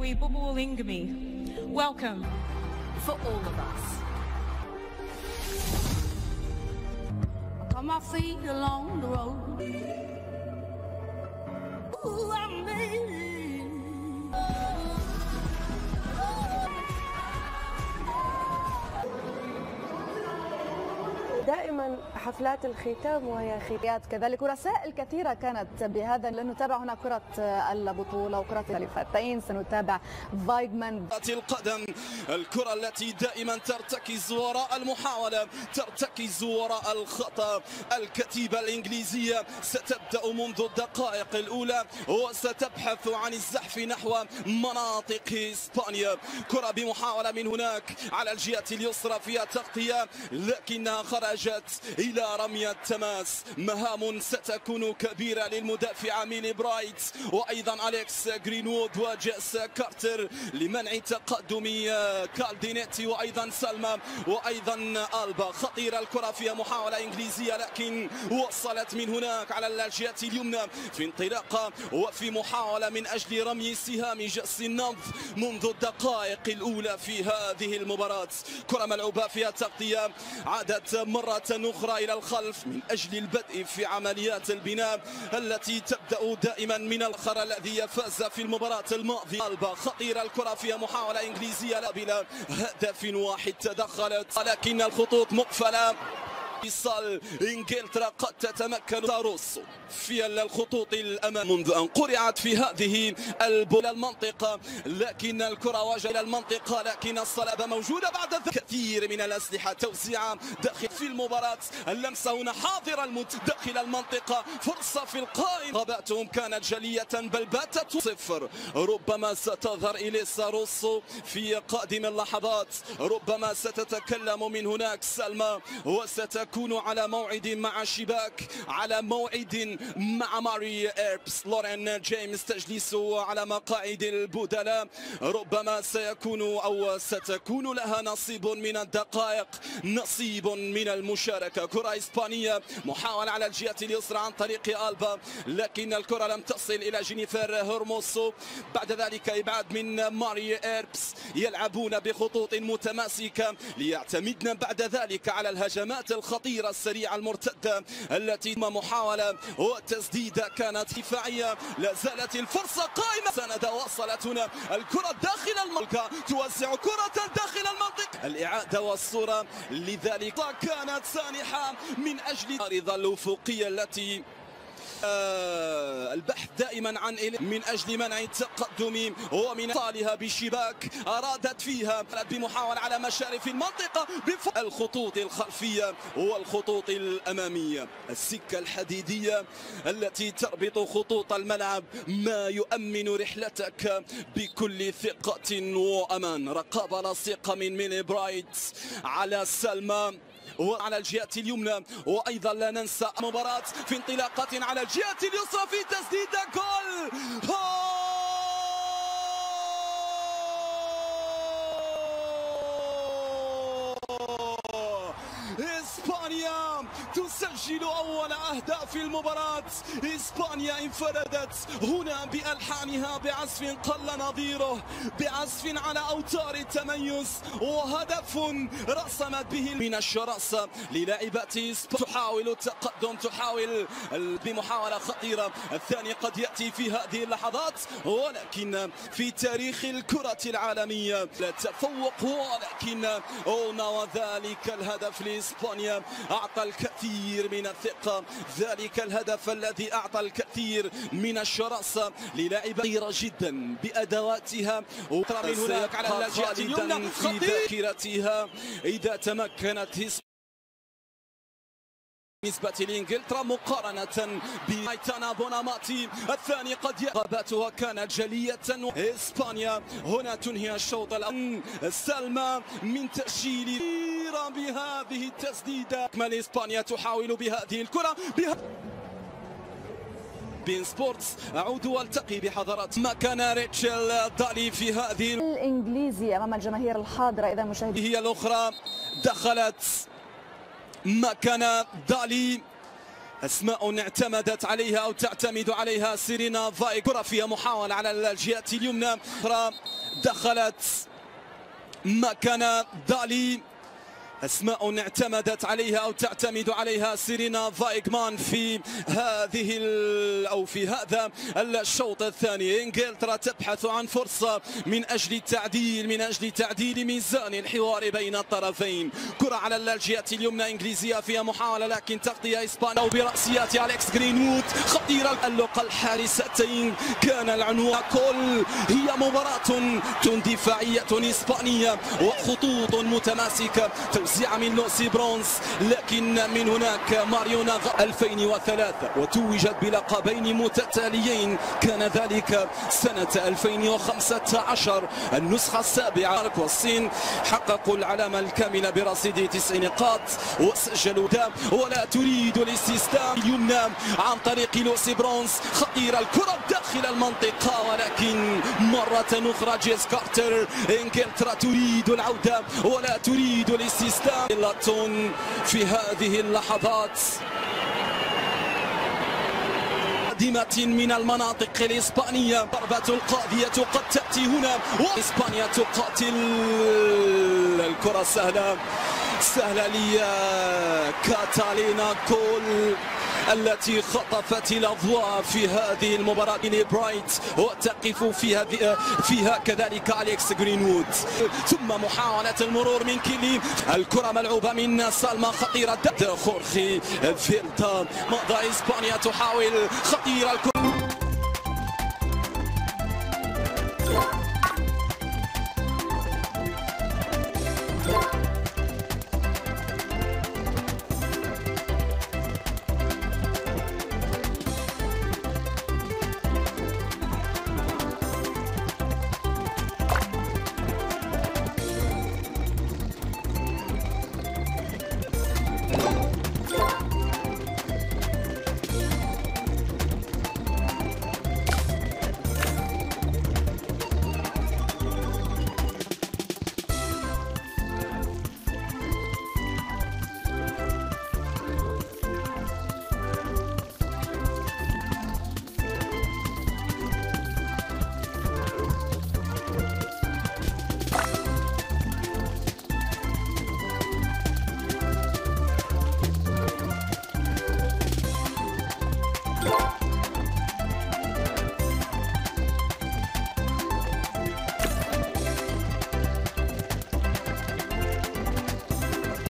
Mary Bubu Lingami. Welcome. For all of us. On my feet along the road. Ooh, I made it. دائما حفلات الختام وهي خيات كذلك ورسائل كثيرة كانت بهذا، لأنه نتابع هنا كرة البطولة وكرة الفاتين، سنتابع فايجمان القدم، الكرة التي دائما ترتكز وراء المحاولة، ترتكز وراء الخطأ. الكتيبة الإنجليزية ستبدأ منذ الدقائق الأولى وستبحث عن الزحف نحو مناطق إسبانيا. كرة بمحاولة من هناك على الجهة اليسرى فيها تغطية، لكنها خرجت إلى رمي التماس. مهام ستكون كبيرة للمدافع ميلي برايت وأيضا أليكس جرينوود وجيس كارتر لمنع تقدم كالدينيتي وأيضا سلمى وأيضا ألبا. خطيرة الكرة فيها محاولة إنجليزية، لكن وصلت من هناك على الجهة اليمنى في انطلاقة وفي محاولة من أجل رمي سهام جس النبض منذ الدقائق الأولى في هذه المباراة. كرة ملعوبة فيها تغطية، عادت مرة أخرى إلى الخلف من أجل البدء في عمليات البناء التي تبدأ دائما من الآخر الذي فاز في المباراة الماضية. ألبا خطيرة الكرة فيها محاولة إنجليزية لا بلا هدف واحد تدخلت، لكن الخطوط مقفلة. اتصال انجلترا قد تتمكن روسو في الخطوط الامام منذ ان قرعت في هذه المنطقه، لكن الكره وجهت الى المنطقه، لكن الصلابه موجوده بعد كثير من الاسلحه توزيعها داخل في المباراه. اللمسه هنا حاضره داخل المنطقه، فرصه في القائم، رغباتهم كانت جليه بل باتت صفر. ربما ستظهر إليسا روسو في قادم اللحظات، ربما ستتكلم من هناك سلمى وستكون على موعد مع شباك، على موعد مع ماري إيربس. لورين جيمس تجلس على مقاعد البدلاء، ربما سيكون أو ستكون لها نصيب من الدقائق، نصيب من المشاركة. كرة إسبانية، محاولة على الجهة اليسرى عن طريق ألبا، لكن الكرة لم تصل إلى جينيفر هرموسو. بعد ذلك إبعاد من ماري إيربس، يلعبون بخطوط متماسكة ليعتمدن بعد ذلك على الهجمات الخطيرة السريعة المرتدة التي محاولة والتسديدة كانت دفاعية. لا زالت الفرصة قائمة، سندة وصلت هنا الكرة داخل المنطقة، توزع كرة داخل المنطقة. الإعادة والصورة لذلك كانت سانحة من أجل العارضة الأفقية التي البحث دائما عن من أجل منع التقدم ومن اتصالها بشباك، أرادت فيها بمحاولة على مشارف المنطقة الخطوط الخلفية والخطوط الأمامية. السكة الحديدية التي تربط خطوط الملعب، ما يؤمن رحلتك بكل ثقة وأمان. رقابة لصيقة من ميلي برايت على سلمى وعلى الجهة اليمنى، وأيضا لا ننسى مباراة في انطلاقة على الجهة اليسرى في تسديدة جول. إسبانيا تسجل أول أهداف المباراة. إسبانيا انفردت هنا بألحانها بعزف قل نظيره، بعزف على أوتار التميز، وهدف رسمت به من الشراسة للاعبات إسبانيا. تحاول التقدم، تحاول بمحاولة خطيرة. الثاني قد يأتي في هذه اللحظات، ولكن في تاريخ الكرة العالمية لا تفوق، ولكن وذلك الهدف لإسبانيا أعطى الكثير من الثقة، ذلك الهدف الذي أعطى الكثير من الشراسة للاعبة كثيرة جدا بأدواتها. وترى من هناك على الجهة اليمنى في ذاكرتها إذا تمكنت بالنسبة لإنجلترا مقارنة بمايتانا بوناماتي. الثاني قد رغباتها كانت جلية. إسبانيا هنا تنهي الشوط الأول. سلمى من تسجيل بهذه التسديدة. أكمل إسبانيا تحاول بهذه الكرة بين سبورتس. أعود والتقي بحضرات مكان ريتشل دالي في هذه الإنجليزي أمام الجماهير الحاضرة. إذا مشاهدين هي الأخرى دخلت مكان دالي، أسماء اعتمدت عليها أو تعتمد عليها سيرينا فايك. كرة فيها محاولة على الجهة اليمنى، دخلت مكان دالي، أسماء اعتمدت عليها أو تعتمد عليها سيرينا فايغمان في هذا الشوط الثاني. إنجلترا تبحث عن فرصة من أجل تعديل ميزان الحوار بين الطرفين. كرة على الجهة اليمنى إنجليزية فيها محاولة لكن تغطية إسبانيا وبرأسيات أليكس جرينوود خطيرة. تألق الحارستين كان العنوان. كل هي مباراة دفاعية إسبانية وخطوط متماسكة. توزيع من لوسي برونز لكن من هناك ماريونا 2003 وتوجت بلقبين متتاليين، كان ذلك سنة 2015 النسخة السابعة. والصين حققوا العلامة الكاملة برصيد 9 نقاط وسجلوا ولا تريد الاستسلام. يمنى عن طريق لوسي برونز خطيرة الكرة داخل المنطقة ولكن مرة أخرى جيس كارتر. إنجلترا تريد العودة ولا تريد الاستسلام. في هذه اللحظات قادمة من المناطق الإسبانية. ضربة القاضية قد تأتي هنا وإسبانيا تقاتل. الكرة سهلة لكاتالينا كول التي خطفت الأضواء في هذه المباراة. برايت وتقف فيها كذلك أليكس جرينوود. ثم محاولة المرور من كيلي. الكرة ملعوبة من سالما خطيرة. خورخي فيلتا. ماذا إسبانيا تحاول خطيرة الكرة